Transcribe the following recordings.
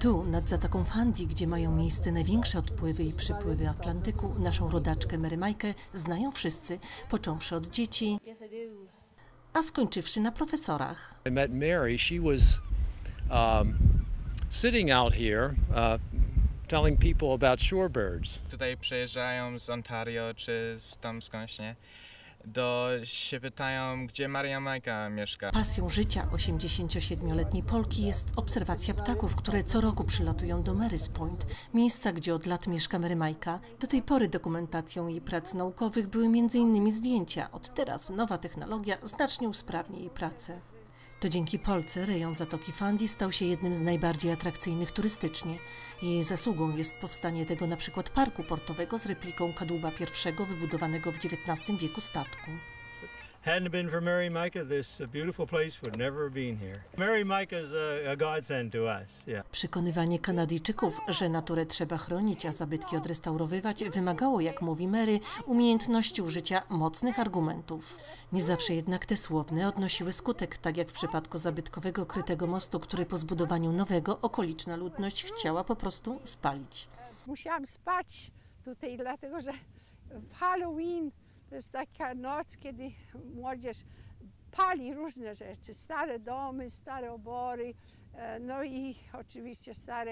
Tu, nad Zatoką Fundy, gdzie mają miejsce największe odpływy i przypływy Atlantyku, naszą rodaczkę Mary Majkę znają wszyscy, począwszy od dzieci, a skończywszy na profesorach. I met Mary. She was sitting out here telling people about shorebirds. Tutaj przyjeżdżają z Ontario czy tam skądś, nie? Się pytają, gdzie Maria Majka mieszka. Pasją życia 87-letniej Polki jest obserwacja ptaków, które co roku przylatują do Mary's Point, miejsca, gdzie od lat mieszka Mary Majka. Do tej pory dokumentacją jej prac naukowych były m.in. zdjęcia. Od teraz nowa technologia znacznie usprawni jej pracę. To dzięki Polce rejon Zatoki Fundy stał się jednym z najbardziej atrakcyjnych turystycznie. Jej zasługą jest powstanie tego na przykład parku portowego z repliką kadłuba pierwszego wybudowanego w XIX wieku statku. Hadn't it been for Mary Majka, this beautiful place would never have been here. Mary Majka is a godsend to us. Yeah. Przekonywanie Kanadyjczyków, że naturę trzeba chronić, a zabytki odrestaurowywać, wymagało, jak mówi Mary, umiejętności użycia mocnych argumentów. Nie zawsze jednak te słowne odnosiły skutek, tak jak w przypadku zabytkowego krytego mostu, który po zbudowaniu nowego okoliczna ludność chciała po prostu spalić. Musiałam spać tutaj, dlatego że w Halloween to jest taka noc, kiedy młodzież pali różne rzeczy, stare domy, stare obory, no i oczywiście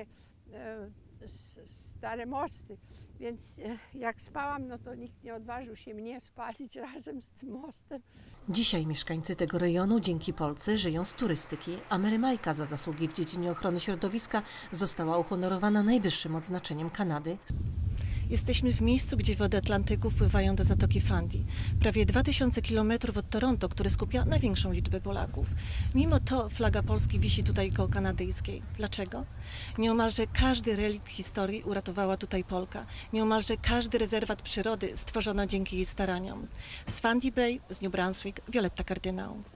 stare mosty. Więc jak spałam, no to nikt nie odważył się mnie spalić razem z tym mostem. Dzisiaj mieszkańcy tego rejonu dzięki Polce żyją z turystyki, a Mary Majka za zasługi w dziedzinie ochrony środowiska została uhonorowana najwyższym odznaczeniem Kanady. Jesteśmy w miejscu, gdzie wody Atlantyku wpływają do Zatoki Fundy. Prawie 2000 km od Toronto, które skupia największą liczbę Polaków. Mimo to flaga Polski wisi tutaj koło kanadyjskiej. Dlaczego? Nieomalże każdy relikt historii uratowała tutaj Polka. Nieomalże każdy rezerwat przyrody stworzono dzięki jej staraniom. Z Fundy Bay, z New Brunswick, Violetta Kardynał.